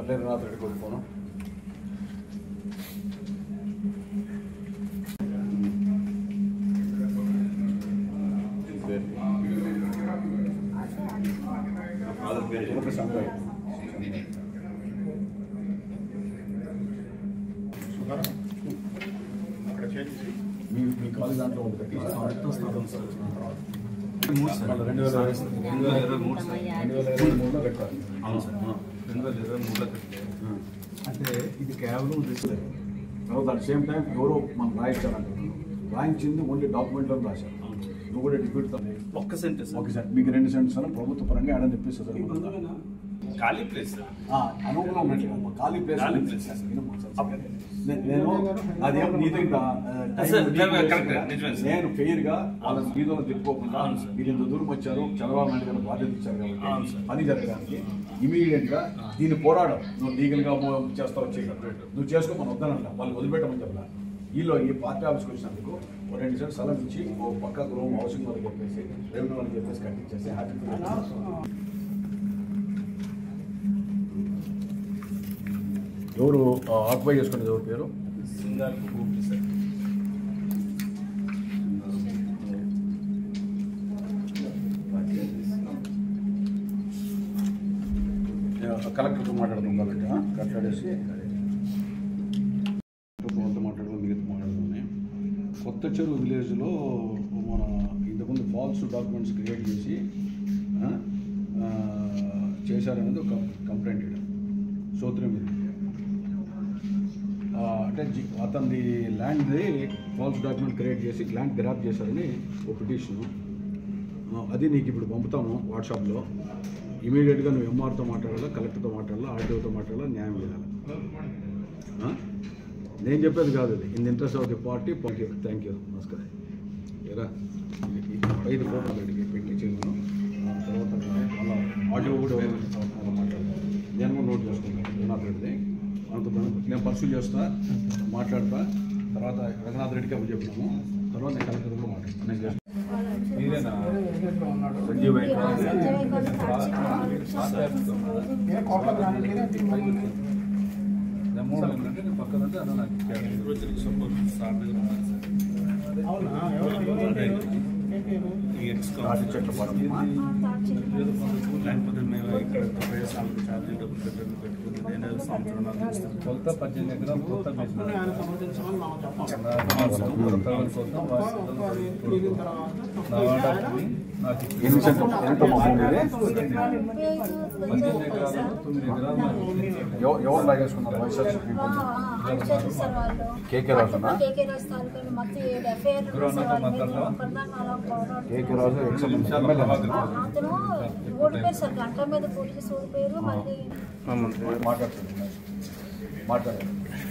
పల్లె రాత్రి రెడ్డి కొడుకు ఫోను. మీ కాలేజ్ దాంట్లో ఉంది కదా 2023లో పెట్టాలి. అవును సార్, 2023లో పెట్టాలి. అంటే ఇది కేవలం తర్వాత అట్ సేమ్ టైం ఎవరో మనం రాయించాలంటున్నాను. రాయించింది ఓన్లీ డాక్యుమెంట్లో రాశారు. నువ్వు కూడా డిప్యూట్ ఒక్క సెంటెన్స్ మీకు 2 సెంటెన్స్ అని ప్రభుత్వ పరంగా ఆడని చెప్పేసి ఖాళీ ప్లేస్ అనుకూలం ఉన్నట్లు ఖాళీ ప్లేస్. నేను అదేం నీతో నేను ఫెయిర్ గా వాళ్ళ వీధిలో తిప్పుకోకుండా మీరు ఇంత దూరం వచ్చారు, చంద్రబాబు నాయుడు గారు బాధ్యత ఇచ్చారు కాబట్టి పని జరగడానికి ఇమీడియట్ గా దీన్ని పోరాడం. నువ్వు లీగల్ గా చేస్తావు నువ్వు చేసుకో, మనం వద్దానంట. వాళ్ళు వదిలిపెట్టమని చెప్పాలి. వీళ్ళు ఈ పార్టీ ఆఫీస్కి వచ్చినందుకు 2 సెంట్ స్థలం ఇచ్చి ఓ పక్క రూమ్ హౌసింగ్ వాళ్ళకి చెప్పేసి రెవెన్యూ వాళ్ళకి చెప్పేసి కట్టించేసి హ్యాపీ. ఎవరు ఆక్యుపై చేసుకునేది ఎవరి పేరు? కలెక్టర్తో మాట్లాడుతాం కాబట్టి మాట్లాడేసి మాట్లాడుతాం. మిగతా మాట్లాడుతున్నాయి. కొత్త చెరువు విలేజ్లో మన ఇంతకుముందు ఫాల్స్ డాక్యుమెంట్స్ క్రియేట్ చేసి చేశారనేది ఒక కంప్లైంట్ ఇక్కడ సూత్రం ఇది. అంటే అతని ల్యాండ్ది ఫాల్స్ డాక్యుమెంట్ క్రియేట్ చేసి ల్యాండ్ గ్రాప్ చేశారని ఒక పిటిషను. అది నీకు ఇప్పుడు పంపుతాము వాట్సాప్లో. ఇమీడియట్గా నువ్వు ఎంఆర్తో మాట్లాడాలా, కలెక్టర్తో మాట్లాడాలా, ఆర్టీఓతో మాట్లాడాలా, న్యాయం చేయాలి. నేను చెప్పేది కాదు అది. In the interest of the party. Thank you, నమస్కారం. ఎరా 5 ఫోటోలు పెట్టి చేయను. తర్వాత మళ్ళీ ఆడియో కూడా మాట్లాడతాను. నేను కూడా నోట్ చేసుకుంటాను. రఘునాథ్ రెడ్డిది అంత నేను పర్సూ చేస్తా, మాట్లాడతా. తర్వాత రఘునాథ్ రెడ్డికి అప్పుడు చెప్పినాము. తర్వాత నేను కలెక్టర్తో మాట్లాడతాను. నేను చేస్తాను. సంజీవ్ పక్కనంటే అన్న నాకు లేకపోతే మేము ఇక్కడ ప్రదేశాలకు ఛార్జీ డబ్బులు పెట్టుకుని నేను సంవత్సరం కొత్త 18 ఎకరాలు కొత్త ఎవరు లాగేసుకున్నారు? కేకే రాజు గంట మీద పోలీసు పేరు మళ్ళీ మాట్లాడారు.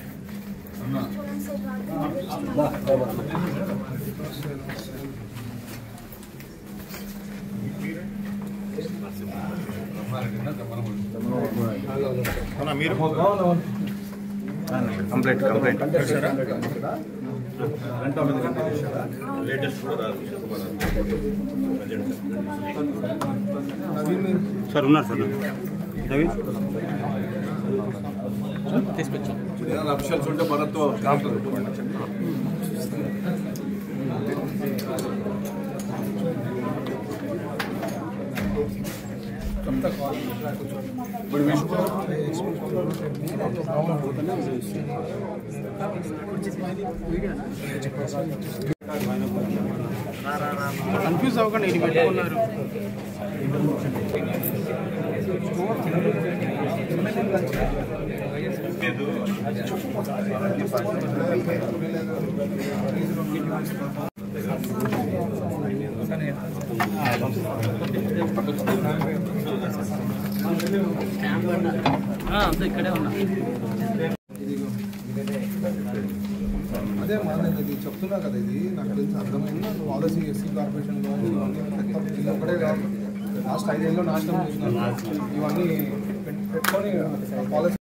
కంప్లైంట్ గంట మీద గంట చేశారా? లేటెస్ట్ కూడా సార్ ఉన్నారు సార్ నవీన్ తీసుకొచ్చాం. అఫీషియల్స్ ఉంటే మనతో కన్ఫ్యూజ్ అవ్వకండి. ఇది పెట్టుకున్నారు. ఇక్కడే ఉన్నా. అదే ఇది చెప్తున్నా కదా, ఇది నాకు తెలిసి అర్థమైంది. నువ్వు ఆలోచి ఎస్సీ కార్పొరేషన్లో ఇవన్నీ ఒకటే కాదు, లాస్ట్ 5 ఏళ్ళలో నాశనం చేసినారు. ఇవన్నీ పెట్టుకొని పాలసీ